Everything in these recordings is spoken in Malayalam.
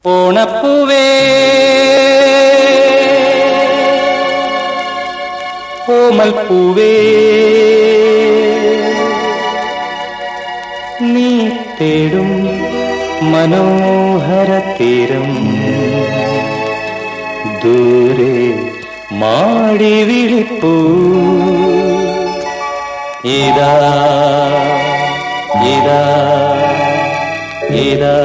ഓണപ്പൂവേ ഓമൽപ്പൂവേ നീ തേടും മനോഹര തീരം ദൂരെ മാടി വിളിപ്പൂ ഇതാ ഇതാ ഇതാ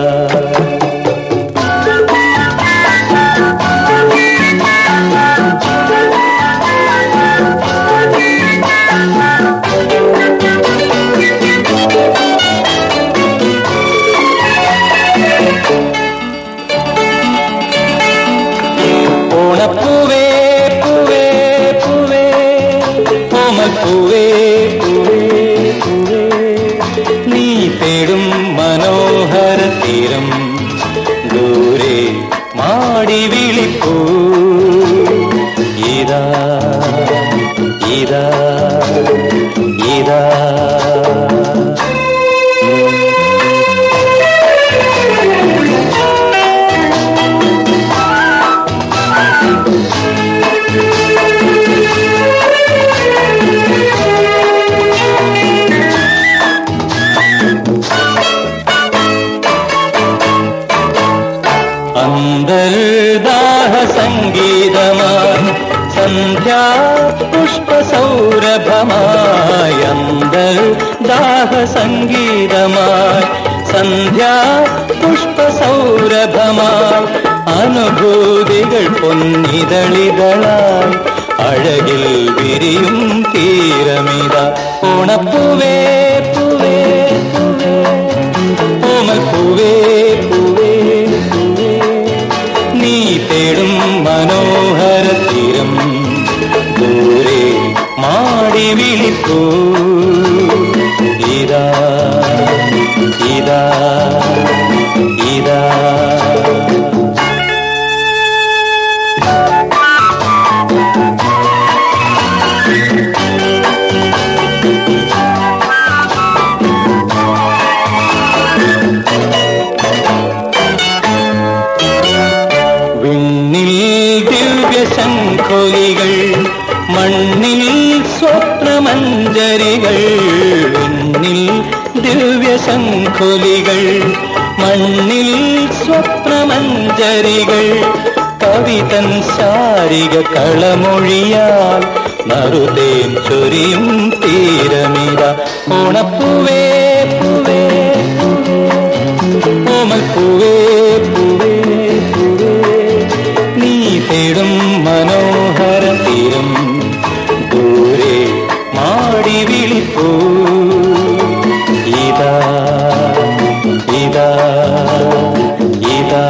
ഓണപ്പൂവേ പൂവേ പൂവേ ഓമൽപ്പൂവേ പൂവേ പൂവേ നീ തേടും മനോഹര തീരം ദൂരെ മാടി വിളിപ്പൂ ഇതാ ഇതാ ഇതാ അന്തർദാഹ സംഗീതമായി സന്ധ്യാ പുഷ്പസൗരഭമായി അന്തർദാഹ സംഗീതമായി സന്ധ്യാ പുഷ്പസൗരഭമായി അനുഭൂതികൾ പൊന്നിതളിതളായി അഴകിൽ വിരിയും തീരമിത ഓണപ്പൂവേ പൂവേ പൂവേ ഓമൽപ്പൂവേ പൂവേ നീ തേടും മനോഹര തീരം ദൂരെ മാടി വിളിപ്പൂ ഇതാ ഇതാ ഇതാ ശംഖൊലികൾ മണ്ണിൽ സ്വപ്നമഞ്ജരികൾ വിണ്ണിൽ ദിവ്യശംഖൊലികൾ മണ്ണിൽ സ്വപ്നമഞ്ജരികൾ കവിതൻ ശാരിക കളമൊഴിയാൽ നറുതേൻ ചൊരിയും തീരമിത ഓണപ്പൂവേ പൂവേ ഓമൽപ്പൂവേ പൂവേ നീ തേടും മനോഹര തീരം ദൂരെ മാടി വിളിപ്പൂ ഇതാ ഇതാ ഇതാ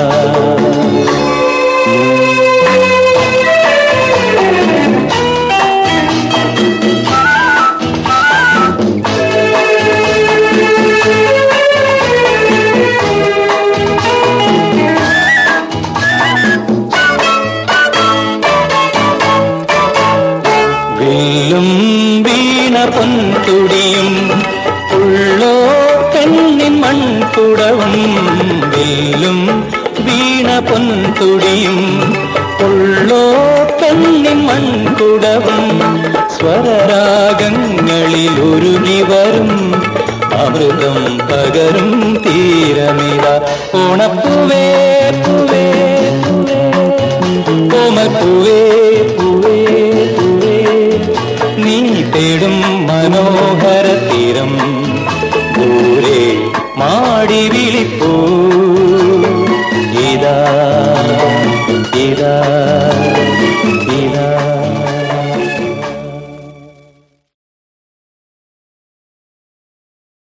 വില്ലും വീണ പൊൻതുടിയും ഉള്ളോ കണ്ണിൻ മൺകുടവും വില്ലും വീണ പൊൻതുടിയും ഉള്ളോ കണ്ണിൻ മൺകുടവും സ്വരരാഗങ്ങളിൽ ഒരുങ്ങി വരും അമൃതം പകരും തീരമിത ഓണപ്പൂവേ പൂവേ ഓമൽപ്പൂവേ